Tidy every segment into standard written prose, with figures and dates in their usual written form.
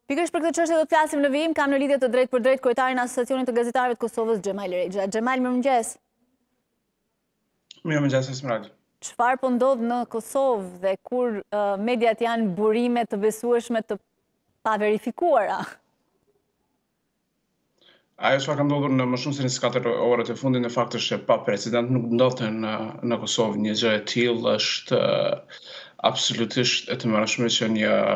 Pikërisht për këtë çështje do të flasim në vijim, kam në lidhje të drejtë për drejtë kryetarin e Asociacionit të Gazetarëve të Kosovës, Xhemal Rexha. Xhemal, mirëmëngjes. Mirëmëngjes, Esmeralda. Çfarë po ndodh në Kosovë dhe kur mediat janë burime të besueshme të paverifikuara? Ajo që ka ndodhur në më shumë se 24 orët e fundit në fakt është pa precedent, nuk ndodhte në Kosovë një gjë e tillë, është absolutisht e tmerrshme që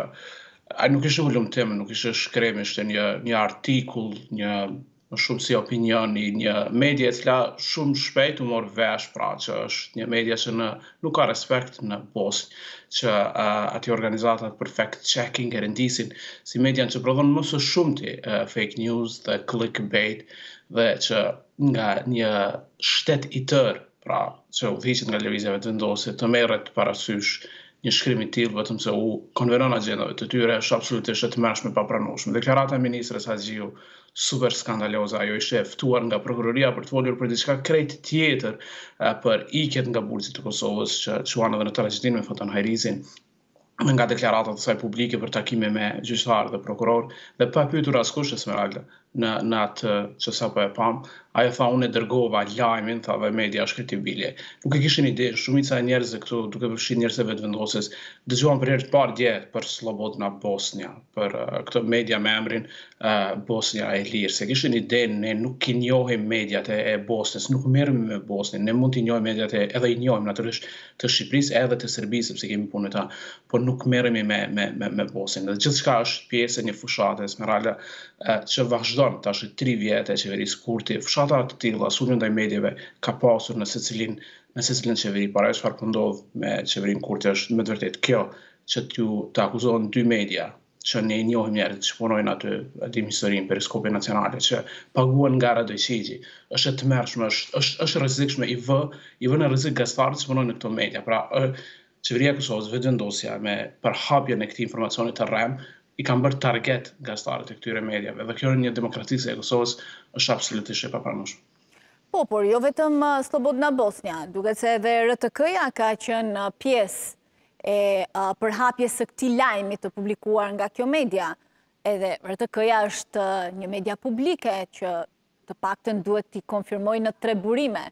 ai nuk ishte volumtim, nuk ishte shkrim, ishte një artikull, një më shumë si opinioni, një media e cila shumë shpejt u mor vesh pra që është një media që nuk ka respekt në Bosnë, që aty organizatat për fact checking e rendisin si median që prodhon më së shumti fake news dhe clickbait dhe që nga një shtet i tërë, pra që udhëhiqet nga lëvizjeve të vendosur të merret parasysh një shkrim i tillë vetëm se u konvenon agjendave të tyre është absolutisht e tmerrshme pa pranueshme. Deklarata e ministres Haxhiu super skandaloze, ajo ishte ftuar nga prokuroria për të folur për diçka krejt tjetër, për ikjet nga burgjet e Kosovës që quan edhe në tragjedin me Foton Hajrizin, nga deklaratat e saj publike për takime me gjyqtarë dhe prokuror, dhe pa pyetur askush Esmeralda në atë që sapo e pam, ajo tha unë e dërgova lajmin, tha dhe media është kredibilje. Nuk e kishin ide, shumica e njerëzve këtu, duke përfshirë njerëzve vetëvendosës, dëgjuan për herë të parë dje për Slobodna Bosnia, për këtë media me emrin Bosnia e Lirë. Se kishin ide, ne nuk i njohim mediat e Bosnës, nuk merrem me Bosnën, ne mund t'i njohim mediat edhe i njohim natyrisht të Shqipërisë edhe të Serbisë, sepse kemi punë me ta, por nuk merremi me Bosnën. Dhe gjithçka është pjesë e një fushate Esmeralda që vazhdon tash 3 vjet e qeverisë Kurti. Fushata të tilla sulmi ndaj medjave ka pasur në secilin qeveri. Para çfarë po ndodh me qeverinë Kurti është me të vërtetë kjo që të akuzohen 2 media që ne i njohim njerëzit që punojnë aty, dim historinë, periskope nacionale, që paguhen nga radojqigji, është e tmerrshme, është rrezikshme, i vë në rrezik gazetarët që punojnë në këto media. Pra, qeveria e Kosovës, vetëvendosja me përhapjen e këtij informacioni të rrem, i kanë bërë target gazetarët e këtyre mediave, dhe kjo në një demokracisë e Kosovës është absolutisht e papranueshme. Po, por jo vetëm Slobodna Bosnia, duket se edhe RTK-ja ka qenë pjesë e përhapjes së këtij lajmi të publikuar nga kjo media. Edhe RTK-ja është një media publike që të paktën duhet t'i konfirmojë në 3 burime.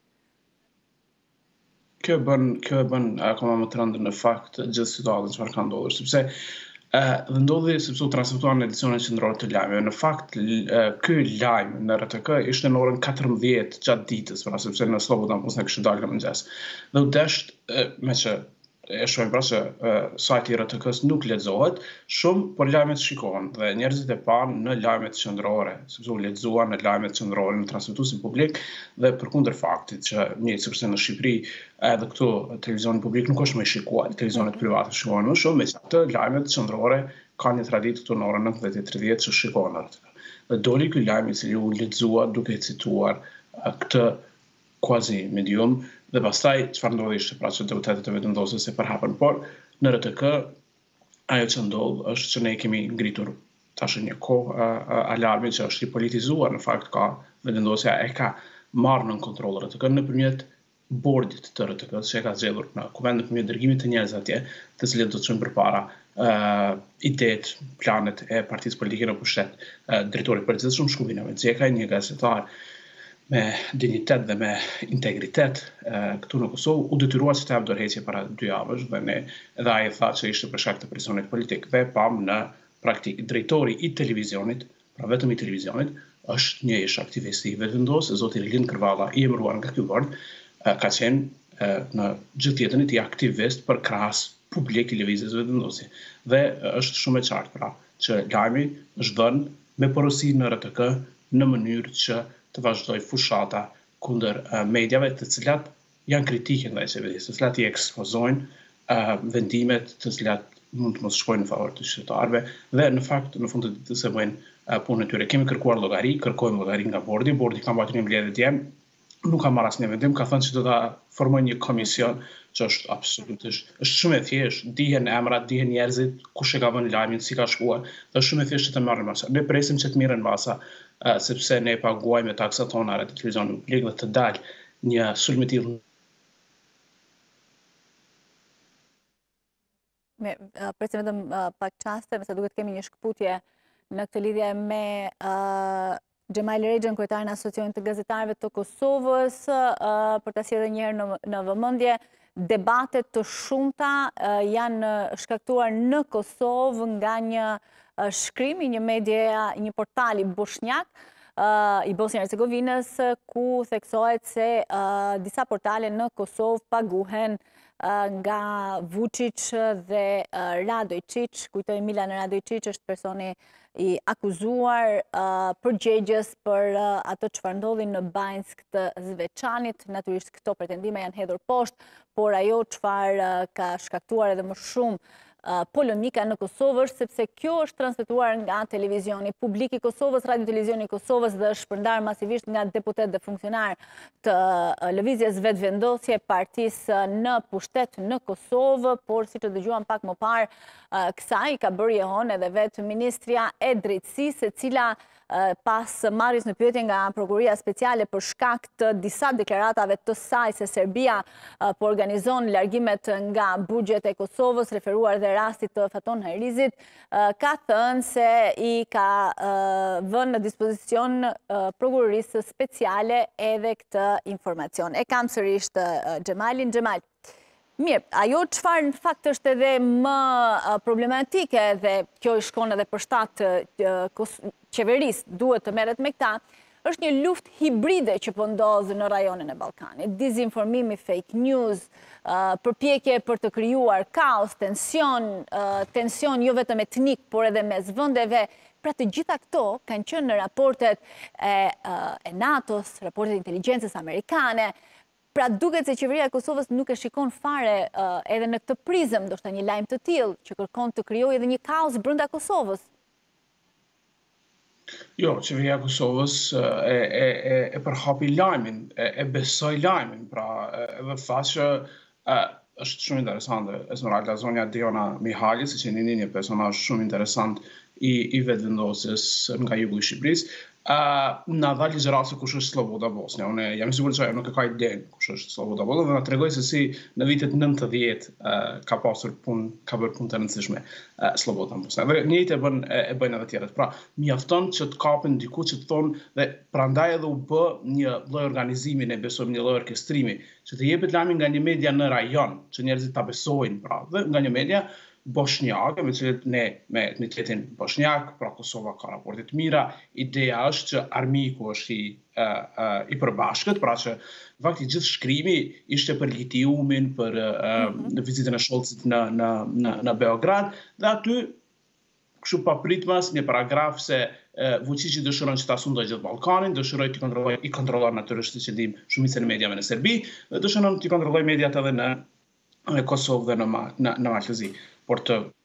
Kjo e bën akoma më të rëndë në fakt gjithë situatën çfarë ka ndodhur, sepse dhe ndodhi sepse u transmetuan në edicionin qendror të lajmeve. Në fakt, ky lajm në RTK ishte në orën 14 gjatë ditës, pra sepse në Slobodna Bosnia kishte dalë në mëngjes. Dhe u desht me që e shohim pra që sajti i RTK-s nuk lexohet shumë, por lajmet shikohen dhe njerëzit e panë në lajmet qendrore, sepse u lexuan në lajmet qendrore në transmetuesin publik dhe përkundër faktit që njëjtë sikurse në Shqipëri edhe këtu televizioni publik nuk është më i shikuar, televizionet private shikohen më shumë, megjithatë lajmet qendrore kanë një traditë këtu në orën 19:30 që shikohen në RTK. Dhe doli ky lajm i cili u lexua duke cituar këtë quasi medium, dhe pastaj çfarë ndodhi ishte pra që deputetët e vetëvendosjes e përhapën, por në RTK ajo që ndodh është që ne kemi ngritur tash një kohë alarmin që është i politizuar, në fakt ka vetëvendosja e ka marrë në kontroll RTK nëpërmjet bordit të RTK-s që e ka zgjedhur në kuvend nëpërmjet dërgimit të njerëzve atje, të cilët do të çojnë përpara idetë, planet e partisë politike në pushtet. Drejtori i përgjithshëm Shkubin Ahmetxhekaj, një gazetar me dignitet dhe me integritet këtu në Kosovë, u detyrua që të japë dorëheqje para 2 javësh dhe edhe ai tha që ishte për shkak të presionit politik dhe pam në praktik drejtori i televizionit, pra vetëm i televizionit, është një ish aktivisti i vetëvendosjes, zoti Rilin Kërvalla, i emëruar nga ky bord, ka qenë në gjithë jetën e tij aktivist për krahas publik i lëvizjes vetëvendosje. Dhe është shumë e qartë pra që lajmi është dhënë me porosi në RTK në mënyrë që të vazhdoj fushata kundër mediave të cilat janë kritike ndaj qeverisë, të cilat i ekspozojnë vendimet të cilat mund të mos shkojnë në favor të qytetarëve dhe në fakt në fund të ditës e bëjnë punën e tyre. Kemi kërkuar llogari, kërkojmë llogari nga bordi ka mbajtur një mbledhje dje, nuk ka marrë asnjë vendim, ka thënë se do ta formojë një komision që është absolutisht, është shumë e thjeshtë, dihen emrat, dihen njerëzit, kush e ka vënë lajmin, si ka shkuar, dhe është shumë e thjeshtë që të marrin masa. Ne presim që të mirën masa, sepse ne paguajmë me taksat tona rreth televizionit publik dhe të dalë një sulm i tillë. Presim vetëm pak çaste, se duket kemi një shkputje në këtë lidhje me Xhemal Rexhën, kryetarin e Asociacionit të Gazetarëve të Kosovës, për ta sjellë një herë në vëmendje, debatet të shumta janë shkaktuar në Kosovë nga një shkrim i një portali bosnjak i Bosnjë Hercegovinës, ku theksohet se disa portale në Kosovë paguhen nga Vučić dhe Radojčić. Kujtoj, Milan Radojčić është personi i akuzuar përgjegjës për ato çfarë ndodhi në Banjsk të Zveçanit. Natyrisht këto pretendime janë hedhur poshtë, por ajo çfarë ka shkaktuar edhe më shumë polemika në Kosovë është sepse kjo është transmetuar nga televizioni publik i Kosovës, Radio Televizioni i Kosovës, dhe është shpërndar masivisht nga deputet dhe funksionar të lëvizjes vetëvendosje partisë në pushtet në Kosovë, por siç e dëgjuam pak më parë, kësaj ka bërë jehon edhe vetë Ministria e Drejtësisë, e cila pas marrjes në pyetje nga Prokuroria Speciale për shkak të disa deklaratave të saj se Serbia po organizon largimet nga buxheti i Kosovës, referuar dhe rastit të Faton Harizit, ka thënë se i ka vënë në dispozicion Prokurorisë Speciale edhe këtë informacion. E kam sërish të Xhemalin. Xhemal, mirë, ajo çfarë në fakt është edhe më problematike, dhe kjo i shkon edhe për shtat qeverisë, duhet të merret me këta, është një luftë hibride që po ndodh në rajonin e Ballkanit. Dizinformimi, fake news, përpjekje për të krijuar kaos, tension jo vetëm etnik, por edhe mes vendeve. Pra të gjitha këto kanë qenë në raportet e NATO-s, raportet e inteligjencës amerikane. Pra duket se qeveria e Kosovës nuk e shikon fare edhe në këtë prizëm, ndoshta një lajm të tillë që kërkon të krijojë edhe një kaos brenda Kosovës. Jo, qeveria e Kosovës e përhapi lajmin, e besoi lajmin, pra edhe thash që është shumë interesante. Esmeralda Zonja Diona Mihali, siç e njihni, një personazh shumë interesant i vetëvendosjes nga jugu i Shqipërisë, na dha ligjërat se kush është Sloboda Bosnia. Unë jam i sigurt se ajo nuk e ka idenë kush është Sloboda Bosnia, dhe na tregoi se si në vitet 90 ka pasur ka bërë punë të rëndësishme Sloboda Bosnia. Dhe njëjtë e bëjnë edhe tjerët. Pra, mjafton që të kapin diku që të thonë, dhe prandaj edhe u bë një lloj organizimi, ne besojmë një lloj orkestrimi, që të jepet lajmi nga një media në rajon, që njerëzit ta besojnë, pra, dhe nga një media bosnjake, me cilët ne me etnicitetin bosnjak, pra Kosova ka raporte të mira. Ideja është që armiku është i përbashkët, pra që në fakt i gjithë shkrimi ishte për litiumin, për vizitën e Scholzit në Beograd, dhe aty kështu papritmas një paragraf se Vučići dëshiron që ta sundojë gjithë Ballkanin, dëshiroi të kontrollojë natyrisht, siç e dimë, shumicën e mediave në Serbi, dhe dëshiron të kontrollojë mediat edhe në Kosovë dhe në Maqedoni. Por të